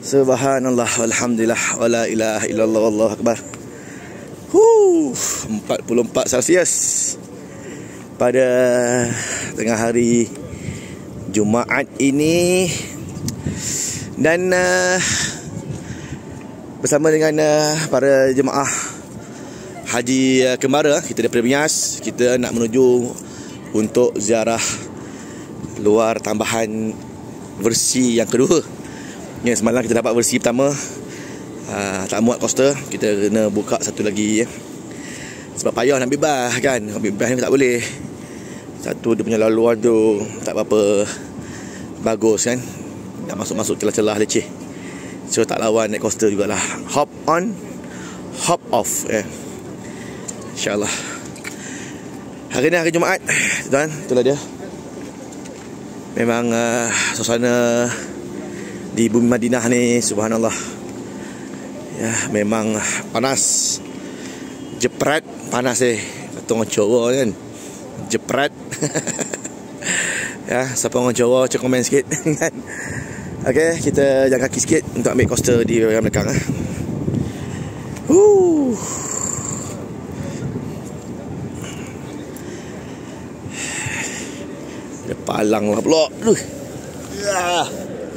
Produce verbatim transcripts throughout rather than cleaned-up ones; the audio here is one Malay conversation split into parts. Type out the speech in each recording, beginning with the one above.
Subhanallah, alhamdulillah, wala ilaha illallah, wallahu akbar. Huh, empat puluh empat Celsius pada tengah hari Jumaat ini. Dan uh, bersama dengan uh, para jemaah haji uh, kembara, kita daripada Mias, kita nak menuju untuk ziarah luar tambahan versi yang kedua. Ya, semalam kita dapat versi pertama, uh, tak muat coaster, kita kena buka satu lagi ya. Sebab payah nak bebas kan, bebas ni tak boleh. Satu dia punya laluan tu tak berapa bagus kan, nak masuk-masuk celah-celah leceh. So tak lawan naik coaster jugalah. Hop on, hop off ya. InsyaAllah. Hari ni hari Jumaat, tuan, itulah dia. Memang uh, suasana di bumi Madinah ni, subhanallah ya, memang panas, jepret panas eh, kata orang Jawa kan, jepret. Ya, siapa orang Jawa cek komen sikit kan. Okey, kita jalan kaki sikit untuk ambil coaster di yang belakang eh. Huh. Ada palang lah pula. Aduh. Ya.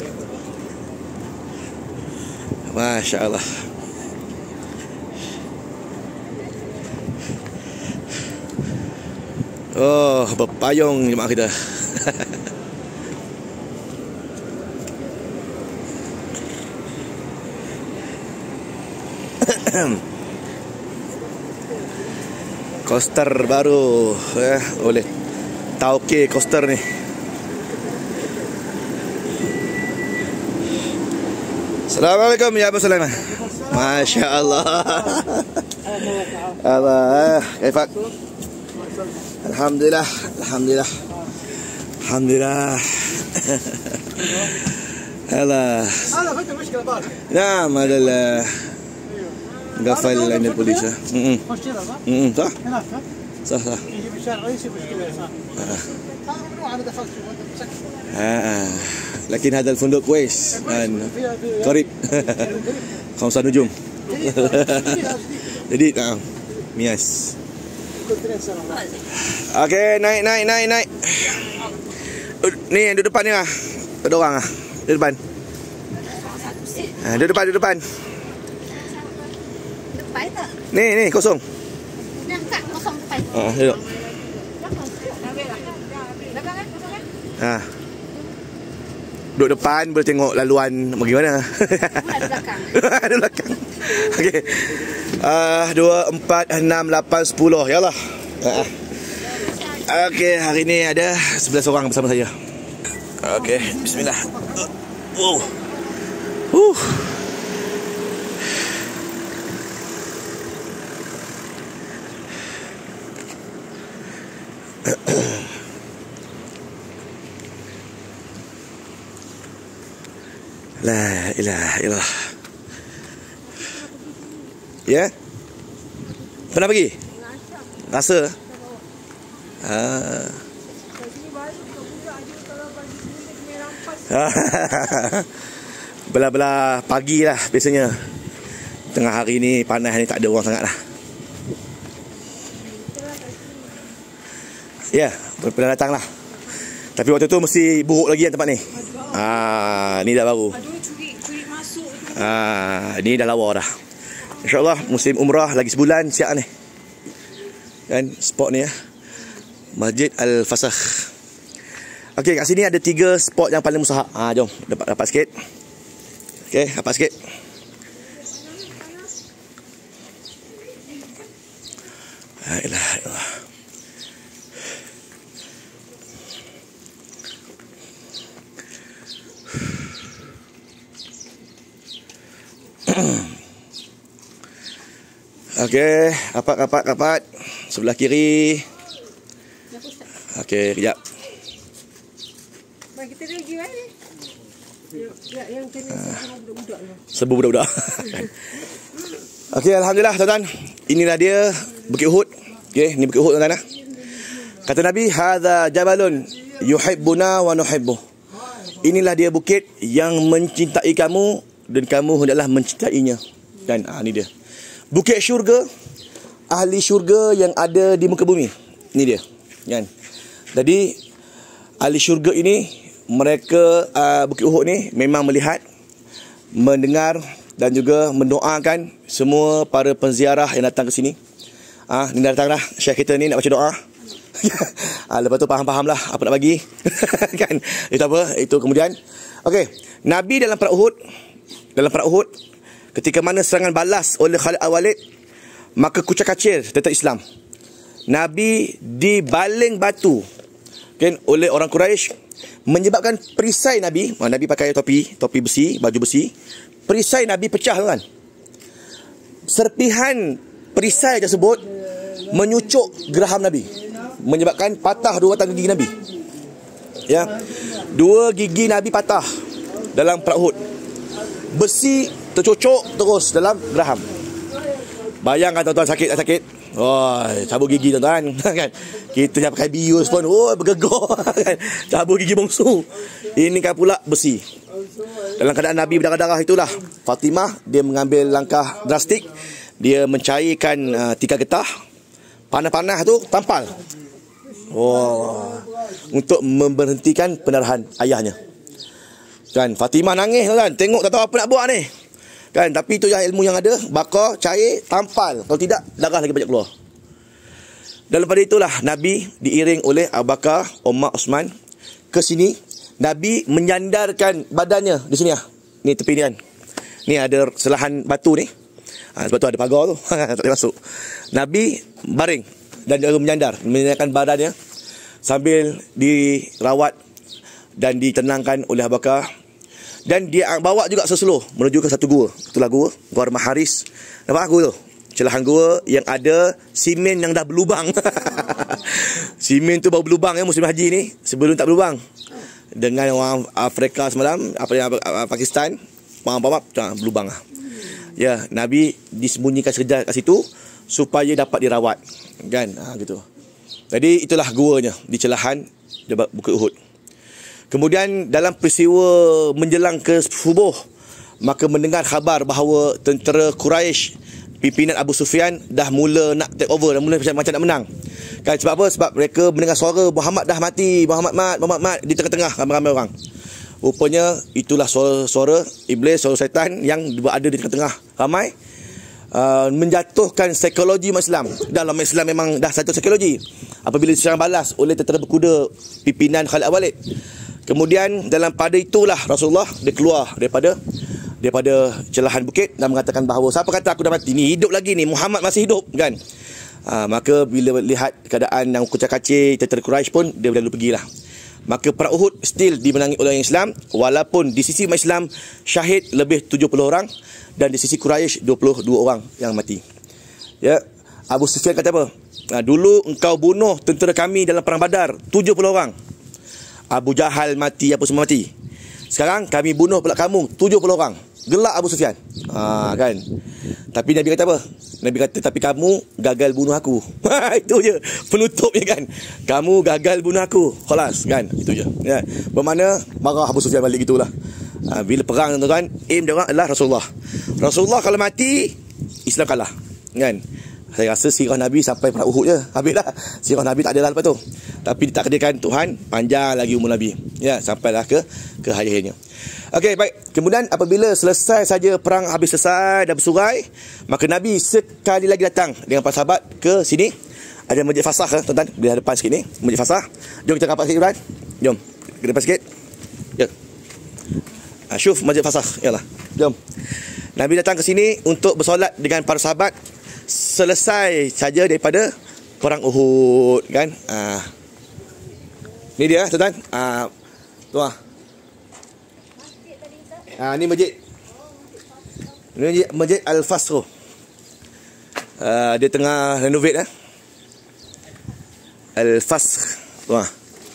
Masya Allah. Oh, berpayung jemaah kita. Coaster baru eh, oleh Tauke coaster ni. Assalamualaikum ya Abu Sulaiman. Masya Allah. Allah, kaifak? Alhamdulillah, alhamdulillah, alhamdulillah. Allah. Naam, ada قفل عند البوليس. امم امم صح صح صح. يجي من الشارع الرئيسي مشكله صح. هذا ممنوع، انا دخلت اه لكن هذا الفندق كويس قريب. خمسة نجوم. Jadi nah, Mias. Okey, naik naik naik naik. Ni yang di depan ni ah. Ada orang ah. Di depan. Ah, di depan di depan. Ni ni kosong. Ni angkat kosong depan. Ah, duduk. Ha. Duduk depan boleh tengok laluan bagaimana. Ada belakang. Ada belakang. Okey. Ah, dua, empat, enam, lapan, sepuluh. Yalah. Ha. Okey, hari ni ada sebelas orang bersama saya. Okey, bismillah. Oh. Uh. La ilaha illallah. Ya? Pernah pergi? Rasa? Ah. Belah-belah pagi lah biasanya. Tengah hari ni panas ni tak ada orang sangat lah. Ya, pernah datang lah. Tapi waktu tu mesti buruk lagi kan tempat ni. Ah, ni dah baru. Ah, ni dah lawa dah. InsyaAllah musim umrah lagi sebulan siap ni. Kan spot ni ya. Masjid Al-Fasakh. Okey, kat sini ada tiga spot yang paling mustahak. Ah, jom dapat dapat sikit. Okey, dapat sikit. La ilaha illallah. Okey, rapat, rapat, rapat. Sebelah kiri. Okey, kejap. Bagi kita lagi kan? Ya, yang kena sebu budak-budak lah. Sebu budak-budak. Okey, alhamdulillah tuan-tuan. Inilah dia Bukit Uhud. Okey, ni Bukit Uhud tuan-tuan. Kata Nabi, hadza jabalun yuhibbuna wa nuhibbuh. Inilah dia bukit yang mencintai kamu dan kamu hendaklah mencintainya. Kan, ah, ni dia. Bukit syurga, ahli syurga yang ada di muka bumi. Ni dia. Kan. Jadi ahli syurga ini, mereka uh, Bukit Uhud ni memang melihat, mendengar dan juga mendoakan semua para penziarah yang datang ke sini. Ah, ni dah datang dah. Syekh kita ni nak baca doa. ah, lepas tu faham-faham lah apa nak bagi. Kan? Itu apa? Itu kemudian. Okey, Nabi dalam perang Uhud, dalam perang Uhud, ketika mana serangan balas oleh Khalid Al-Walid, maka kucak-kacir tentang Islam. Nabi dibaling batu, kan, oleh orang Quraisy, menyebabkan perisai Nabi, oh, Nabi pakai topi, topi besi, baju besi, perisai Nabi pecah, kan. Serpihan perisai tersebut menyucuk geraham Nabi, menyebabkan patah dua batang gigi Nabi. Ya, dua gigi Nabi patah dalam perang Uhud. Besi tercocok terus dalam geraham. Bayangkan tuan-tuan, sakit tak sakit? Oh, cabut gigi tuan-tuan. Kan? Kita yang pakai bius pun, oh, bergegor. Kan? Cabut gigi bongsu. Ini kan pula besi. Dalam keadaan Nabi berdarah-darah itulah, Fatimah dia mengambil langkah drastik. Dia mencairkan uh, tiga getah. Panah-panah tu tampal. Oh, untuk memberhentikan pendarahan ayahnya. Kan, Fatimah nangis kan, tengok tak tahu apa nak buat ni. Kan, tapi itu yang ilmu yang ada, bakar, cair, tampal. Kalau tidak, darah lagi banyak keluar. Dan pada itulah Nabi diiring oleh Abu Bakar, Umar, Osman ke sini. Nabi menyandarkan badannya di sini ah. Ni tepi ni kan. Ni ada selahan batu ni. Ha, sebab tu ada pagar tu. Tak boleh masuk. Nabi baring dan dia menyandar, menyandarkan badannya sambil dirawat dan ditenangkan oleh Abu Bakar. Dan dia bawa juga seseluruh menuju ke satu gua. Itulah gua, Gua Maharis. Nampak gua tu? Celahan gua yang ada simen yang dah berlubang. Simen tu baru berlubang ya musim haji ni. Sebelum tak berlubang. Dengan orang Afrika semalam, apa yang Pakistan, pam-pam berlubang lah. Ya, Nabi disembunyikan sekejap kat situ supaya dapat dirawat. Kan? Ha, gitu. Jadi itulah guanya di celahan Bukit Uhud. Kemudian dalam peristiwa menjelang ke subuh, maka mendengar khabar bahawa tentera Quraisy, pimpinan Abu Sufyan dah mula nak take over, dah mula macam, macam nak menang. Kan, sebab apa? Sebab mereka mendengar suara Muhammad dah mati, Muhammad mat, Muhammad mat di tengah-tengah ramai-ramai orang. Rupanya itulah suara-suara iblis, suara syaitan yang ada di tengah-tengah ramai, uh, menjatuhkan psikologi Islam. Dalam Islam memang dah satu psikologi. Apabila diserang balas oleh tentera berkuda pimpinan Khalid Al-Walid, kemudian dalam pada itulah Rasulullah dia keluar daripada daripada celahan bukit dan mengatakan bahawa siapa kata aku dah mati, ni hidup lagi ni, Muhammad masih hidup, kan. Ha, maka bila lihat keadaan yang kucak-kacir tentera Quraisy pun dia berlalu pergilah. Maka perang Uhud still dimenangi oleh orang Islam, walaupun di sisi umat Islam syahid lebih tujuh puluh orang dan di sisi Quraisy dua puluh dua orang yang mati. Ya, Abu Sufyan kata apa? Ha, dulu engkau bunuh tentera kami dalam perang Badar tujuh puluh orang. Abu Jahal mati, apa semua mati. Sekarang kami bunuh pula kamu tujuh puluh orang. Gelak Abu Sufyan. Ha, kan. Tapi Nabi kata apa? Nabi kata tapi kamu gagal bunuh aku. Itu je penutupnya, kan. Kamu gagal bunuh aku. Khalas, kan. Itu je. Ya. Bermakna marah Abu Sufyan balik gitulah. Ha, bila perang tuan-tuan, aim dia orang adalah Rasulullah. Rasulullah kalau mati, Islam kalah. Kan. Saya rasa sirah Nabi sampai perang Uhud je. Habislah. Sirah Nabi tak ada lah lepas tu. Tapi ditakdirkan Tuhan panjang lagi umur Nabi. Ya, sampailah ke ke akhirnya. Okey, baik. Kemudian apabila selesai saja perang, habis selesai dah bersurai, maka Nabi sekali lagi datang dengan para sahabat ke sini. Ada Masjid Fasah, tuan-tuan. Di hadapan sikit ni, Masjid Fasah. Jom kita rapat sikit, Ibrahim. Jom. Ke depan sikit. Ya. Ah, syuf Masjid Fasah. Yalah. Jom. Nabi datang ke sini untuk bersolat dengan para sahabat. Selesai saja daripada perang Uhud, kan. Ah. Ni dia, tuan-tuan. Ah, tuan. Ah, ni masjid. Ni masjid, masjid Al-Fasr. Ah, dia tengah renovate eh. Al-Fasr. Tuan.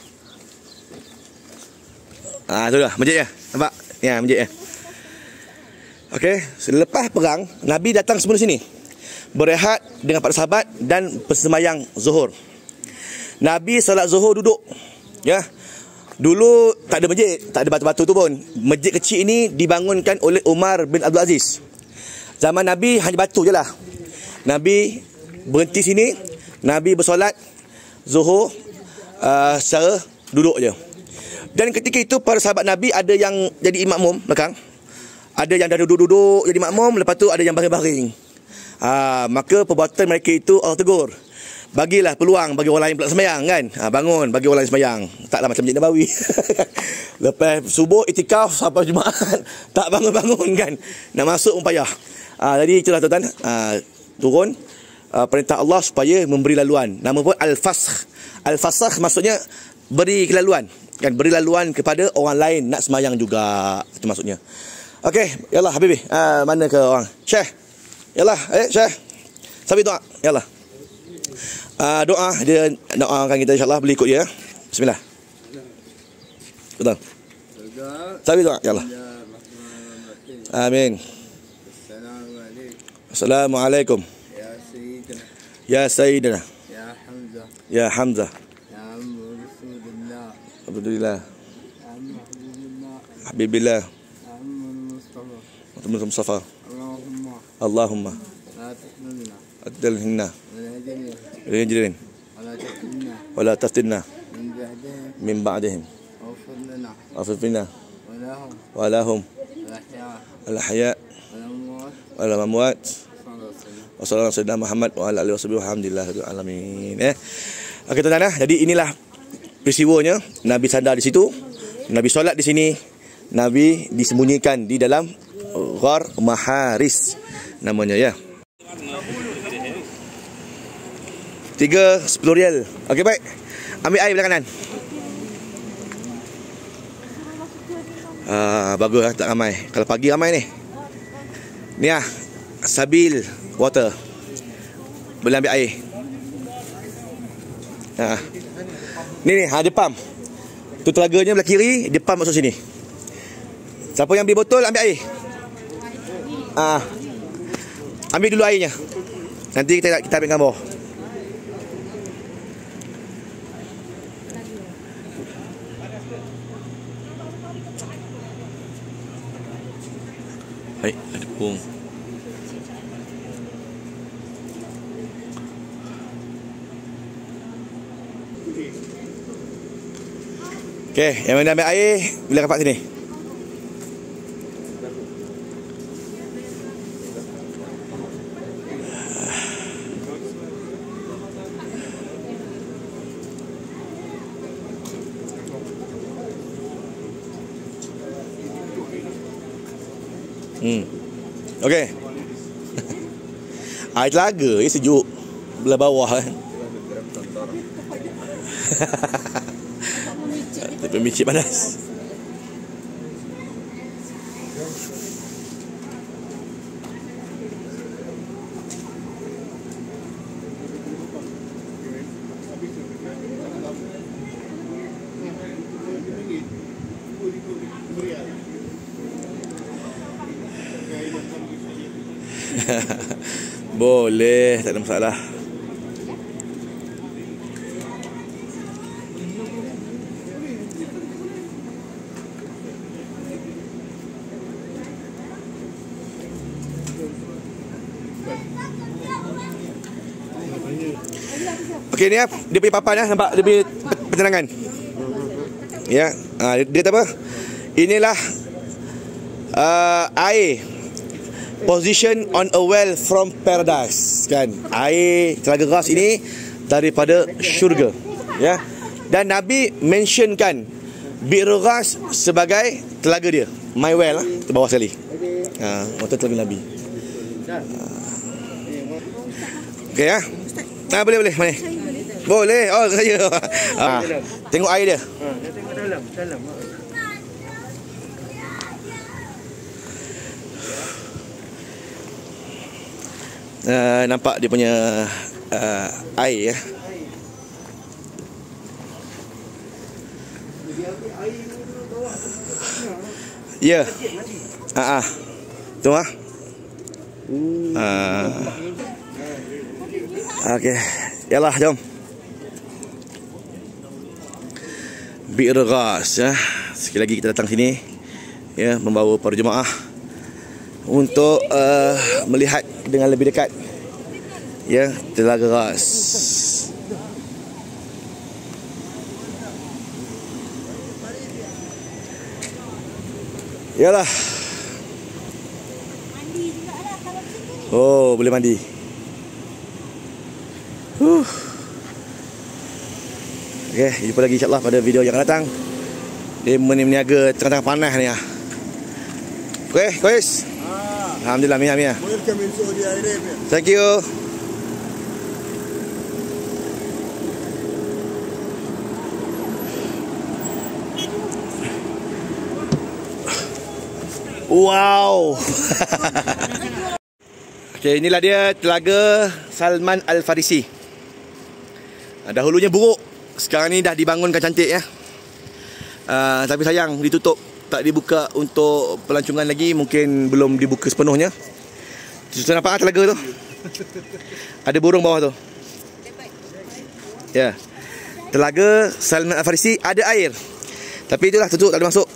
Ah, tu dah masjid ya. Nampak? Ya, masjid ya. Okey, selepas perang Nabi datang semula sini. Berehat dengan para sahabat dan bersemayang zuhur. Nabi salat zuhur duduk. Ya. Dulu tak ada masjid, tak ada batu-batu tu pun. Masjid kecil ini dibangunkan oleh Umar bin Abdul Aziz. Zaman Nabi hanya batu je lah. Nabi berhenti sini, Nabi bersolat Zuhur uh, secara duduk je. Dan ketika itu para sahabat Nabi ada yang jadi makmum belakang, ada yang dah duduk-duduk jadi makmum, lepas tu ada yang baring-baring. Ha, maka perbuatan mereka itu Allah tegur. Bagilah peluang bagi orang lain pula sembahyang kan. Ha, bangun bagi orang lain sembahyang. Taklah macam Masjid Nabawi. Lepas subuh itikaf sampai Jumaat tak bangun-bangun kan. Nak masuk pun payah. Ha, jadi itulah tuan-tuan, ha, turun uh, perintah Allah supaya memberi laluan. Nama pun Al-Fasakh. Al-Fasakh maksudnya beri kelaluan. Kan, beri laluan kepada orang lain nak sembahyang juga. Itu maksudnya. Okey, yalah Habibi. Uh, mana ke orang? Syekh. Yalah, eh Syekh. Sambil doa. Yalah. Uh, doa dia doakan kita insya-Allah, boleh ikut dia. Bismillah. Betul. Sambil doa. Yalah. Amin. Assalamualaikum. Ya Sayyidina. Ya Sayyidina. Ya Hamzah. Ya Hamzah. Ya Rasulullah. Alhamdulillah. Habibillah. Muhammad Mustafa. Allahumma. Allahumma. La tahmilna. Adilna. Wala yajrin. Wala taftinna. Min ba'dihim. Aghfir lana. Wala hum. Wala ahya. Wala amwat. Wa sallallahu alaihi Muhammad wa ala alihi washabihi alhamdulillahil alamin. Eh. Okey tuan-tuan, jadi inilah peristiwanya. Nabi sandar di situ, Nabi solat di sini, Nabi disembunyikan di dalam Ghar Maharis namanya ya. Tiga sepuluh rial. Okey baik. Ambil air belah kanan. Ah, bagus lah, tak ramai. Kalau pagi ramai ni. Ni ah, Sabil water. Boleh ambil air. Ha. Ni ni, ha, dia pump. Tu telaganya belah kiri, dia pump masuk sini. Siapa yang ambil botol, ambil air. Ah. Ambil dulu airnya. Nanti kita kita ambil gambar. Hai, ada pung. Okey, yang mana ambil air, bila kapak sini. Hmm. Okey. Air telaga ni sejuk belah bawah kan. Pemicik panas. Boleh, tak ada masalah. Okey ni ah, dia punya papan ya, nampak dia punya penerangan. Ya, ha, dia, dia kata apa? Inilah uh, air. Position on a well from paradise, kan? Air telaga ras ini daripada syurga, ya. Dan Nabi mentionkan Bir Ras sebagai telaga dia, my well, tu bawah sekali. Ha, motor telaga Nabi. Ha. Okey ya. Ah, boleh boleh, mana? Boleh. Oh, saya. Ha. Tengok air dia. Ha, tengok dalam, dalam. Uh, nampak dia punya uh, air ya. Ya. Ah ah. Tu ah. Ah. Okey. Yalah, jom. Bi'r Ghas ya. Sekali lagi kita datang sini ya, membawa para jemaah untuk uh, melihat dengan lebih dekat ya Telaga Ghas. Yalah. Oh, boleh mandi. Huh. Okey, jumpa lagi insya-Allah pada video yang akan datang. Dia meniaga tengah-tengah panas ni ah. Okey, guys. Ah. Alhamdulillah, Mia Mia. Welcome in Saudi Arabia. Thank you. Wow. Okey, inilah dia Telaga Salman Al-Farisi. Dahulunya buruk, sekarang ni dah dibangunkan cantik ya. Uh, tapi sayang ditutup, tak dibuka untuk pelancongan lagi, mungkin belum dibuka sepenuhnya. Sudah nampak telaga tu? Ada burung bawah tu. Ya. Telaga Salman Al-Farisi ada air. Tapi itulah tutup, tak ada masuk.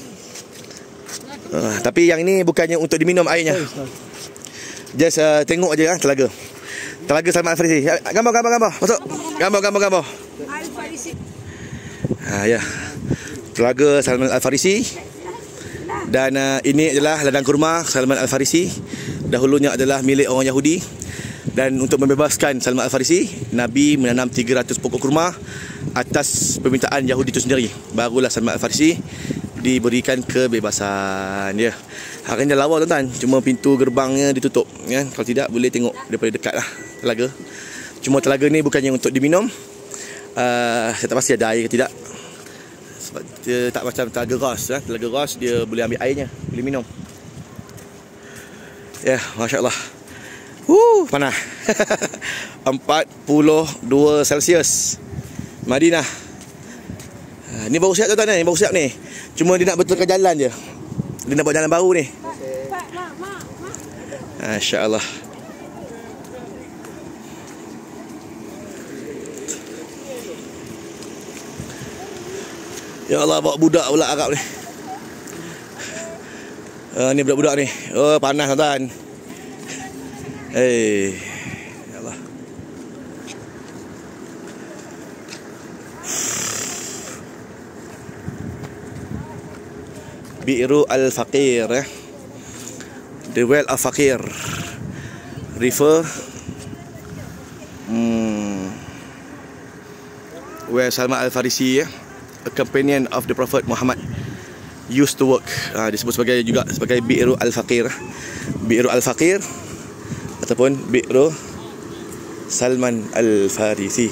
Uh, tapi yang ini bukannya untuk diminum airnya. Just uh, tengok aja kan telaga. Telaga Salman Al-Farisi. Gambar gambar gambar. Masuk. Gambar gambar gambar. Al-Farisi. Ha ya. Telaga Salman Al-Farisi. Dan uh, ini adalah ladang kurma Salman Al-Farisi. Dahulunya adalah milik orang Yahudi. Dan untuk membebaskan Salman Al-Farisi, Nabi menanam tiga ratus pokok kurma atas permintaan Yahudi itu sendiri. Barulah Salman Al-Farisi diberikan kebebasan ya. Hari ni lawa tuan-tuan, cuma pintu gerbangnya ditutup ya. Kalau tidak boleh tengok daripada dekat lah telaga. Cuma telaga ni bukannya untuk diminum. uh, Saya tak pasti ada air ke tidak, sebab dia tak macam Telaga Ghas ya. Telaga Ghas dia boleh ambil airnya, boleh minum. Ya, Masya Allah. Wuh, panas. empat puluh dua Celsius Madinah. uh, Ni baru siap tuan-tuan ni, baru siap ni. Cuma dia nak betulkan jalan je. Dia nak buat jalan baru ni. Masya Allah. Ya Allah, bawa budak pula Arab ni. uh, Ni budak-budak ni. Oh, panas tuan-tuan. Hei, ya Allah. Bi'ru Al-Faqir eh? The Well of Faqir River hmm, where Salman Al-Farisi eh? A companion of the Prophet Muhammad used to work. ha, Disebut sebagai juga sebagai Bi'ru Al-Faqir. Bi'ru Al-Faqir ataupun Bi'ru Salman Al-Farisi.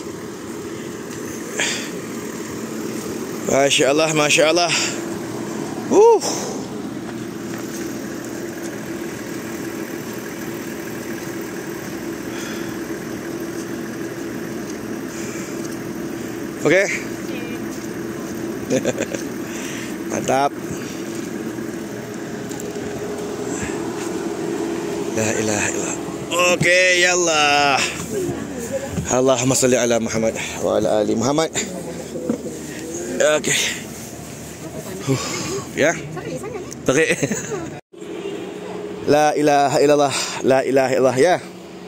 Masya Allah, Masya Allah. Uh. Okey. Mantap. La ilaha illallah. Okey, yallah. Allahumma salli ala Muhammad wa ala ali Muhammad. Okey. Huh. Ya. Tarik. La ilaha illallah, la ilaha illallah ya.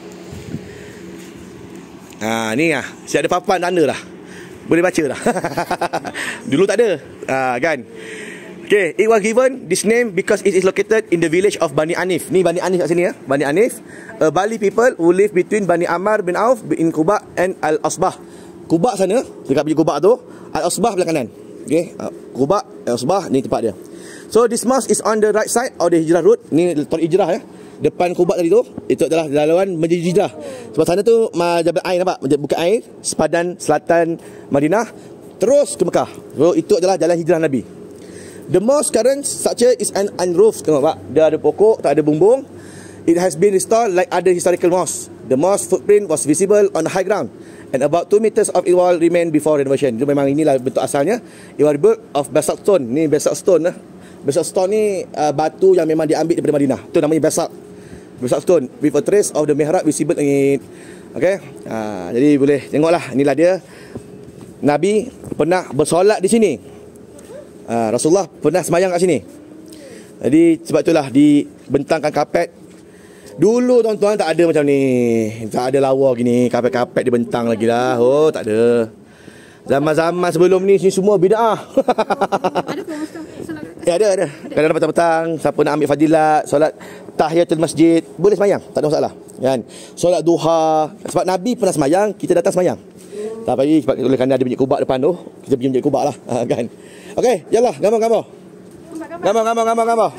Ha ni ah, si ada papan tanda dah. Boleh baca dah. Dulu tak ada. Ha kan. Okay, it was given this name because it is located in the village of Bani Anif. Ni Bani Anif kat sini ya. Bani Anif, a Bali people who live between Bani Ammar bin Auf in Quba and Al-Asbah. Quba sana, dekat biji Quba tu, Al-Asbah belah kanan. Okay, Quba, Al-Asbah ni tempat dia. So this mosque is on the right side of the Hijrah road. Ni Tor Hijrah ya. Depan Quba tadi tu, itu adalah jalan menuju Hijrah. Sebab sana tu Jabal Ain, nampak? Bukan air, sepadan selatan Madinah terus ke Mekah. So itu adalah jalan hijrah Nabi. The mosque current structure is an unroofed. Tengok pak, dia ada pokok, tak ada bumbung. It has been restored like other historical mosques. The mosque footprint was visible on the high ground, and about two meters of it wall remain before renovation. Jadi memang inilah bentuk asalnya. It was built of basalt stone. Ni basalt stone lah. Basalt stone ni uh, batu yang memang diambil daripada Madinah. Itu namanya basalt. Basalt stone with a trace of the mihrab visible in it. Okay, uh, jadi boleh tengoklah. Inilah dia Nabi pernah bersolat di sini. Ha, Rasulullah pernah semayang kat sini. Jadi sebab itulah dibentangkan kapet. Dulu tuan-tuan tak ada macam ni. Tak ada lawa gini, kapet-kapet dibentang lagi lah. Oh, tak ada. Zaman-zaman sebelum ni sini semua bid'ah. Ada ke Ustaz? Solat kat- Ya, ada, ada. Kadang-kadang petang-petang, siapa nak ambil fadilat, solat tahiyatul masjid, boleh semayang, tak ada masalah. Kan? Solat duha, sebab Nabi pernah semayang, kita datang semayang. Tapi sebab oleh kerana ada minyak kubak depan tu, kita pergi minyak kubak lah. Ha, kan? Okey, jalan, gambar-gambar. Gambar-gambar, gambar-gambar.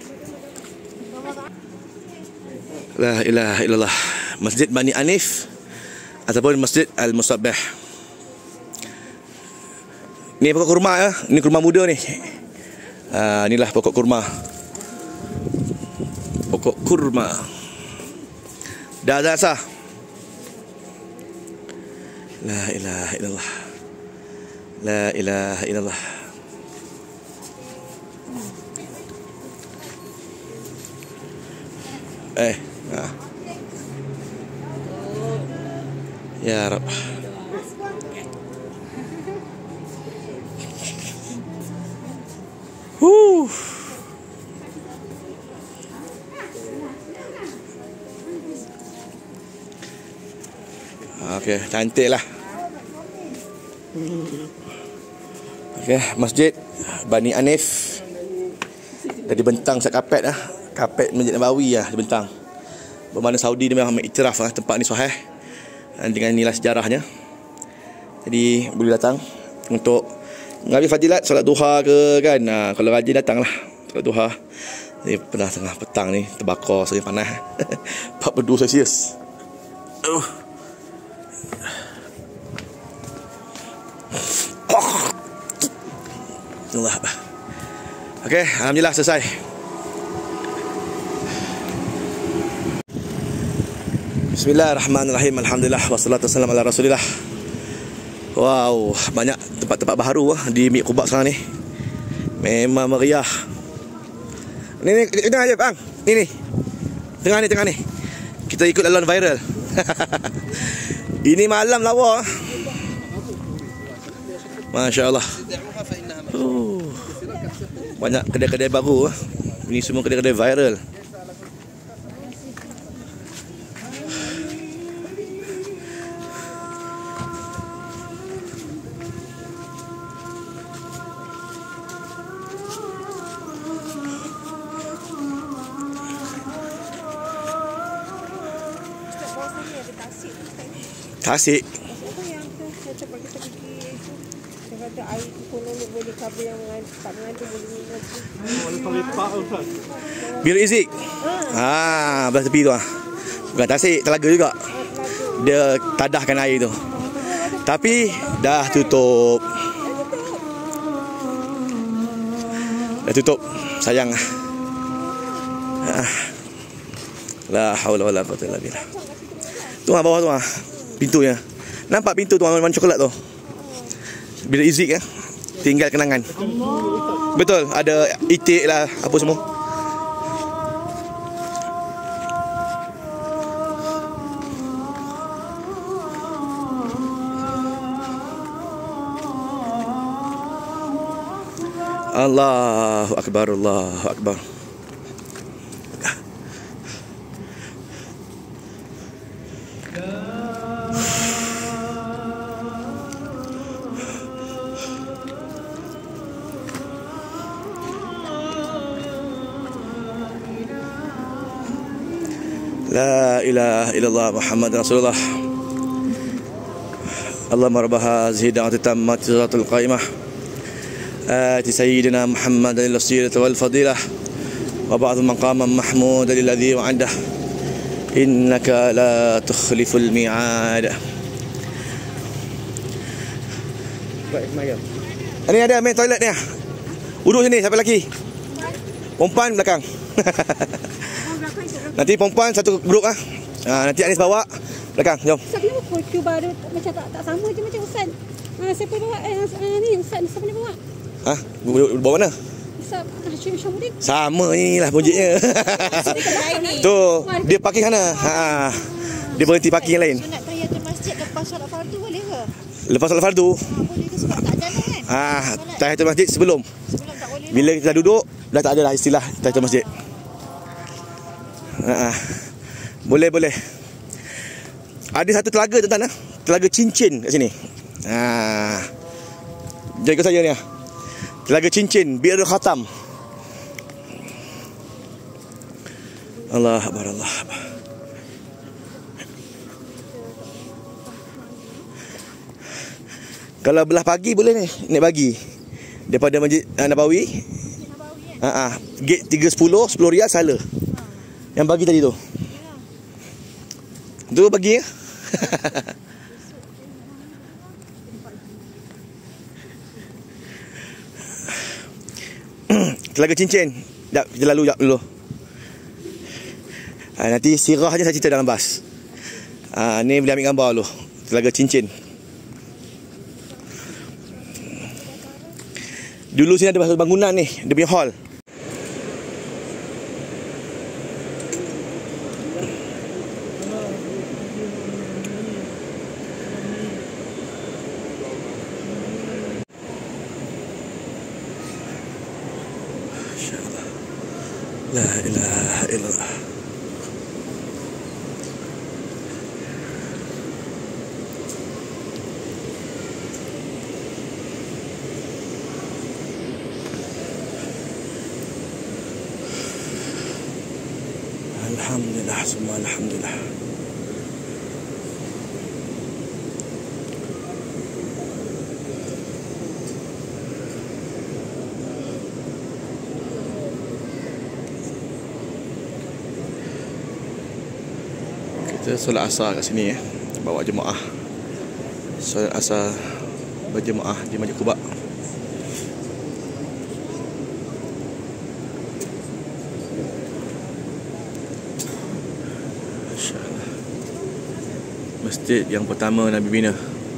La ilaha illallah. Masjid Bani Anif ataupun Masjid Al-Musabbih. Ni pokok kurma ya. Ni kurma muda ni. Ha, inilah pokok kurma. Pokok kurma. Dah dah sah. La ilaha illallah. La ilaha illallah. Eh, ha. Ya Rabb. Huh. Okey, cantik lah. Okey, Masjid Bani Anif dah dibentang set kapet lah. Kapet Masjid Nabawi lah dibentang. Bermakna Saudi dia memang iktiraf lah tempat ni sahih. Dengan inilah sejarahnya. Jadi boleh datang untuk mengambil fadilat solat duha ke kan. Ha, kalau rajin datanglah solat duha. Ni pernah tengah petang ni terbakar sering panas. empat puluh dua Celsius. Uh. Allah. Okey, alhamdulillah selesai. Bismillahirrahmanirrahim. Alhamdulillah wassalatu wassalamu ala Rasulillah. Wow, banyak tempat-tempat baru lah di Mi'at Quba sekarang ni. Memang meriah. Ni ni tengah aja bang. Ni ni. Tengah ni tengah ni. Kita ikut laluan viral. Ini malam lawa. Masya-Allah. Uh, banyak kedai-kedai baru. Ini semua kedai-kedai viral. Tasik. Apa yang tu saya cepat kita pergi itu. Saya kata air tu konon boleh cover yang tak mengandung boleh minum. Bir Izik. Ah, belah tepi tu ah. Bukan tasik, telaga juga. Dia tadahkan air tu. Tapi dah tutup. Dah tutup. Sayang ah. Ah. La haula wala quwwata illa billah. Tu ah bawah tu ah. Pintunya. Nampak pintu tu warna coklat tu. Bir Izik ya. Tinggal kenangan. Betul, ada itik lah apa semua. Allahu akbar, Allahu akbar. La ilaha illallah Muhammad Rasulullah. Allahumma rabb hadhihi da'wati tammati salatul qaimah. Ati sayyidina Muhammad al-wasilata wal fadilah wa ba'd maqaman mahmud alladhi wa'ada. Innaka la tukhliful mi'ad. Baik, mari. Ini ada main toilet ni ah. Duduk sini siapa lelaki? Perempuan belakang. Nanti perempuan satu grup ah. Ha, nanti Anis bawa belakang. Jom. Ustaz kenapa kocu baru macam tak tak sama je macam Ustaz. Ha, siapa bawa eh, eh ni Ustaz siapa ni bawa? Ha, bawa mana? Ustaz Hashim Syamuddin. Sama ni lah projeknya. Tu, dia parking sana. Ha. Dia berhenti parking yang lain. Sunat tahiyatul masjid lepas solat fardu boleh ke? Lepas solat fardu. Ha, boleh ke sebab tak jalan Ah, tahiyatul masjid sebelum. Sebelum tak boleh. Bila kita dah duduk, dah tak ada lah istilah tahiyatul masjid. Ah, boleh boleh. Ada satu telaga tuan-tuan, ah. Telaga cincin kat sini. Ah. Jangan ikut saya ni. Ah. Telaga cincin Bir Khatam. Allah Akbar, Allah Akbar. Kalau belah pagi boleh ni, naik pagi. Daripada Masjid uh, Nabawi. Ha ah, gate tiga sepuluh, sepuluh riyal salah. Yang pagi tadi tu. Tu pagi ya. Telaga cincin. Jap, kita lalu jap dulu. Ha, nanti sirahnya saya cerita dalam bas. Ha, ni boleh ambil gambar dulu. Telaga cincin. Dulu sini ada satu bangunan ni, dia punya hall. La ilaha illallah. Alhamdulillah, semua alhamdulillah. Kita solat asar kat sini ya. Bawa jemaah solat asar berjemaah di Masjid Quba. Masjid yang pertama Nabi bina.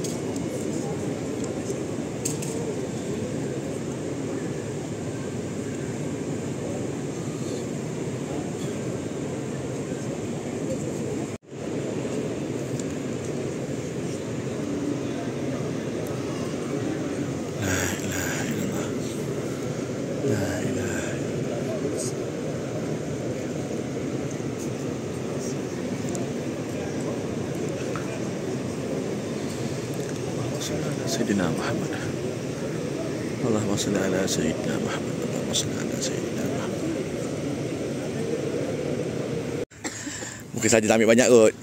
La ilaha illallah. La ilaha. Sayyidina Muhammad. Allahumma salli ala Sayyidina Muhammad. Allahumma salli ala Sayyidina Muhammad. Mungkin saja tak ambil banyak kot.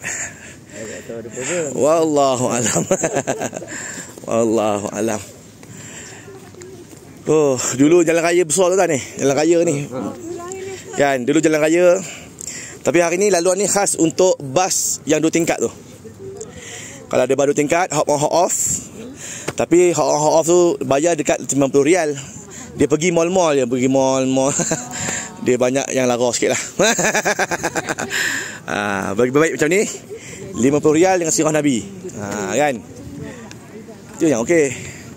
Wallahu alam. Wallahu alam. Oh, dulu jalan raya besar tu kan ni. Jalan raya ni. Kan, dulu jalan raya. Tapi hari ni laluan ni khas untuk bas yang dua tingkat tu. Kalau ada baru tingkat, hop on hop off. Tapi hop on hop off tu bayar dekat lima puluh riyal. Dia pergi mall-mall je, pergi mall-mall. Dia banyak yang lara sikit lah. Ha, bagi baik macam ni, lima puluh riyal dengan sirah Nabi. Ha, kan? Itu yang okey.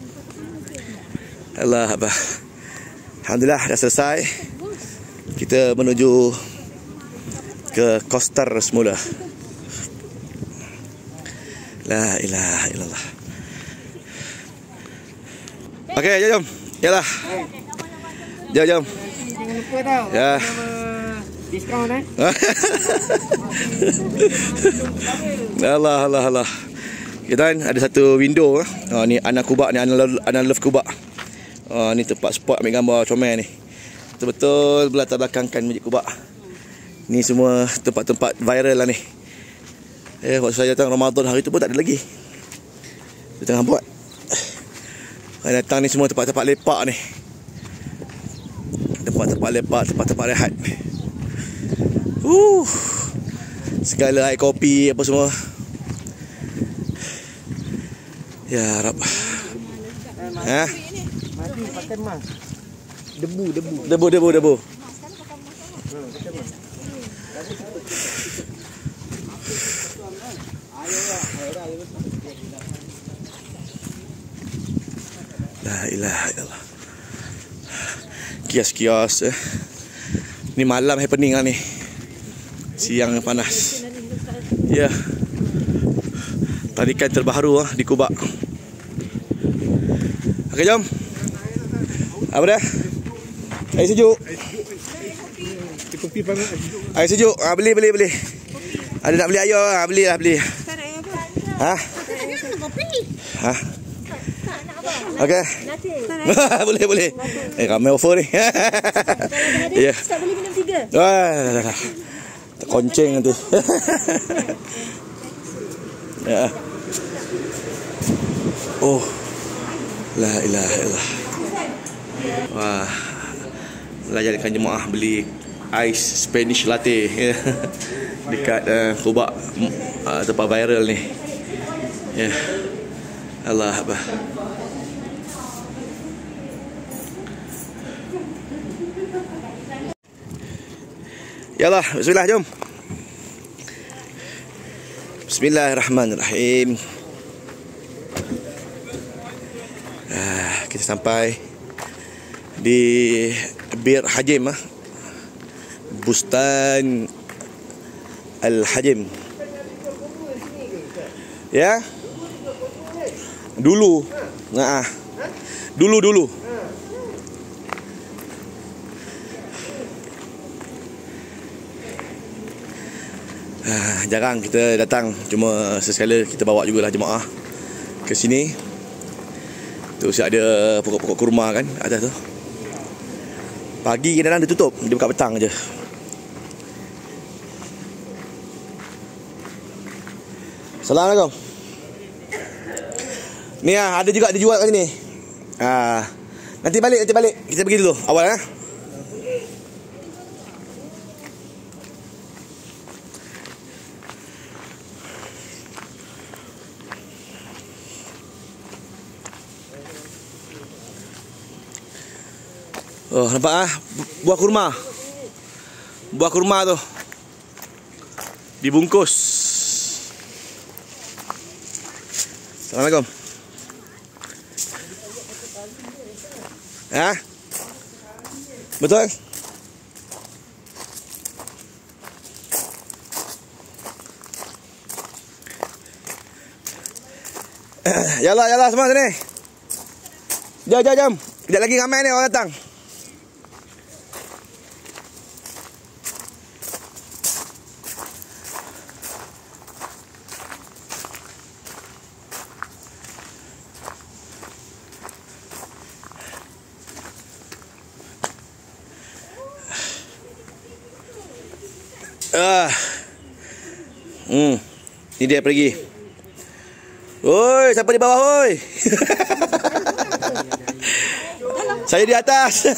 Allah Akbar. Alhamdulillah dah selesai. Kita menuju ke Kostar semula. La ilaha illallah. Okey, jom jom. Yalah. Jom jom. Jangan lupa tau. Ya. Diskaun eh. Allah Allah Allah. Kita kan ada satu window. Ha, ni Ana Quba ni, Ana, Ana Love Quba. Ha, ni tempat spot ambil gambar comel ni. Betul-betul berlatar belakangkan Masjid Quba. Ni semua tempat-tempat viral lah ni. Eh, waktu saya datang Ramadan hari tu pun tak ada lagi. Dia tengah buat. Saya datang ni semua tempat-tempat lepak ni. Tempat-tempat lepak, tempat-tempat rehat. Uh, segala air kopi apa semua. Ya Rab. Ha? Mati pakai mask. Debu, debu. Debu, debu, debu. La ilaha illallah. Kios-kios eh. Ni malam happening lah ni. Siang panas. Ya. Tarikan terbaru ah di Quba. Okey, jom. Apa dah? Air sejuk. Kopi panas. Air sejuk. Ha, beli beli beli. Ada nak beli air ah, beli lah beli. Tak nak apa? Ha? Kopi. Ha? Okey. Boleh boleh. Eh ramai offer ni. Ya. Tak boleh minum tiga. Wah. Terkonceng nanti. Ya. Oh. La ilaha illallah. Wah. Belajarkan jemaah beli ais Spanish latte dekat uh, Kubak uh, tempat viral ni. Ya. Yeah. Allah Akbar. Yalah, bismillah, jom. Bismillahirrahmanirrahim. Ah, kita sampai di Bir Hajim ah. Bustan Al-Hajim. Ya. Dulu. Nah. Dulu dulu. Ah, jarang kita datang, cuma sesekala kita bawa jugalah jemaah ke sini. Tu siap ada pokok-pokok kurma kan atas tu. Pagi kadang-kadang dia tutup, dia buka petang je. Assalamualaikum. Ni ah, ada juga dijual kat sini. Ah, nanti balik, nanti balik. Kita pergi dulu awal ah. Oh, nampak ah, buah kurma. Buah kurma tu dibungkus. Assalamualaikum. Ha? Betul? Yalah, yalah semua sini. Jom, jom, jom. Sekejap lagi ramai ni orang datang. Ah. Hmm. Ni dia pergi. Oi, siapa di bawah oi? Saya di atas.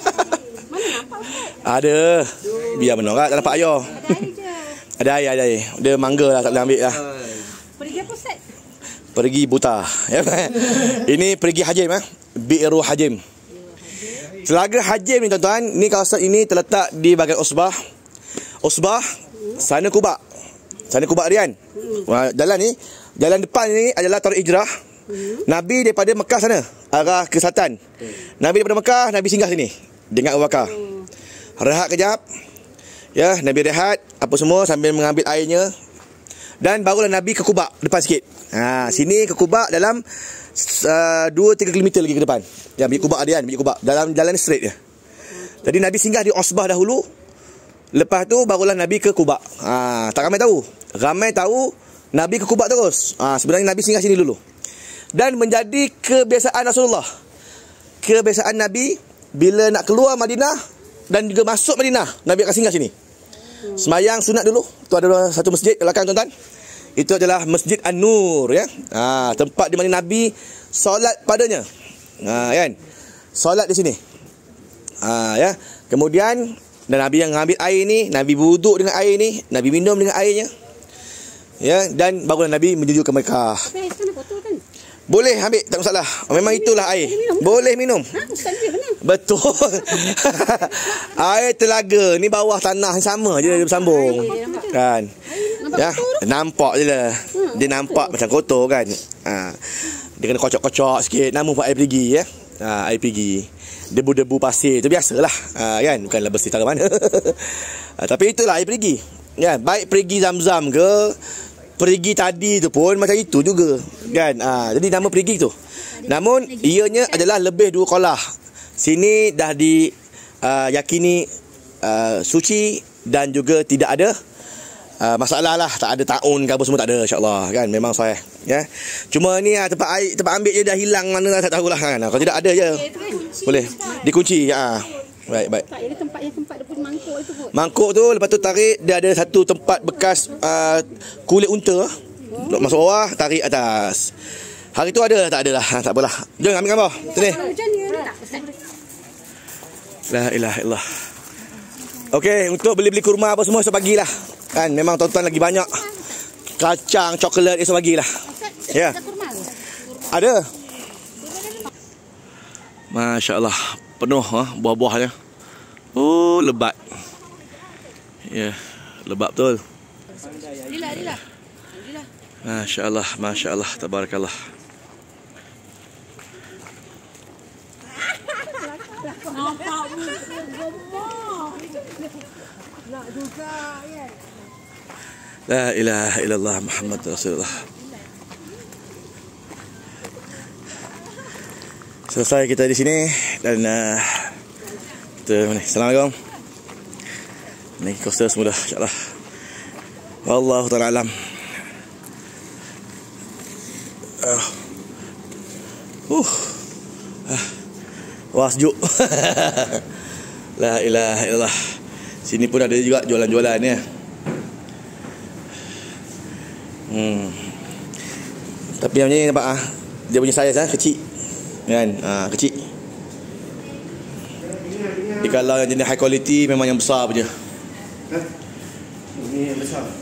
Ada. Biar menolak tak dapat air. Ada air, ada air. Dia mangga lah, tak boleh ambil lah. Pergi apa set? Pergi buta. Ini pergi Hajim eh. Bi'ru Hajim. Telaga Hajim ni tuan-tuan, ni kawasan ini terletak di bahagian Osbah. Osbah, sana Kubak. Sana Kubak Rian. Jalan ni, jalan depan ni adalah Tarik Hijrah. Nabi daripada Mekah sana, arah ke selatan. Nabi daripada Mekah, Nabi singgah sini dengan Abu Bakar. Rehat kejap. Ya, Nabi rehat apa semua sambil mengambil airnya. Dan barulah Nabi ke Kubak depan sikit. Ha, sini ke Kubak dalam uh, dua tiga kilometer lagi ke depan. Ya, pergi Kubak Rian, pergi Kubak dalam jalan straight je. Jadi Nabi singgah di Osbah dahulu. Lepas tu barulah Nabi ke Kubak. Ha, tak ramai tahu. Ramai tahu Nabi ke Kubak terus. Ha, sebenarnya Nabi singgah sini dulu. Dan menjadi kebiasaan Rasulullah. Kebiasaan Nabi bila nak keluar Madinah dan juga masuk Madinah, Nabi akan singgah sini. Semayang sunat dulu. Tu ada satu masjid kat belakang tuan-tuan. Itu adalah Masjid An-Nur ya. Ha, tempat di mana Nabi solat padanya. Ha, kan? Solat di sini. Ha, ya. Kemudian dan Nabi yang mengambil air ni, Nabi wuduk dengan air ni, Nabi minum dengan airnya. Ya, dan barulah Nabi menuju ke Mekah. Tapi air sana kotor kan? Boleh ambil, tak masalah. Memang itulah air. Boleh minum. Ha, ustaz dia benar. Betul. Air telaga ni bawah tanah sama je dia bersambung. Kan? Ya, nampak je lah. Dia nampak macam kotor kan. Ha. Dia kena kocok-kocok sikit, nama buat air perigi ya. Ha, air perigi. Debu-debu pasir tu biasalah. Ha, kan? Bukanlah bersih tara mana. Ha, tapi itulah air perigi. Ya, baik perigi Zam-Zam ke perigi tadi tu pun macam itu juga. Kan? Ha, jadi nama perigi tu. Namun ianya adalah lebih dua kolah. Sini dah di uh, yakini uh, suci dan juga tidak ada uh, masalah lah, tak ada taun ke apa semua, tak ada, insya-Allah kan, memang sahih ya. Cuma ni uh, tempat air, tempat ambil je dah hilang mana lah, tak tahulah kan. Kalau tidak ada je boleh dikunci ya. Baik, baik. Tak, ini tempat yang tempat depan mangkuk itu pun. Mangkuk tu lepas tu tarik, dia ada satu tempat bekas uh, kulit unta. Oh. Masuk bawah, tarik atas. Hari tu ada, tak ada lah, tak apalah. Jom ambil gambar. Sini. La ilaha illallah. Okey, untuk beli-beli kurma apa semua esok pagilah. Kan memang tuan-tuan lagi banyak kacang, coklat esok pagilah. Ya. Ada. Masya-Allah, penuh ha, buah-buahnya. Oh, lebat. Ya, lebat betul. Alhamdulillah, alhamdulillah. Masya-Allah, masya-Allah, tabarakallah. Nampak nak juga ya. La ilaha illallah Muhammad Rasulullah. Selesai kita di sini dan uh, kita ni. Assalamualaikum. Ni coaster semula insya-Allah. Wallahu taala alam. Uh. Uh. Uh. Wah, sejuk. La ilaha illallah. Sini pun ada juga jualan-jualan ya. Hmm. Tapi yang ni nampak ah, dia punya saiz ah kecil. Kan? Ah, kecil. Jadi kalau yang jenis high quality memang yang besar punya. Ini yang besar.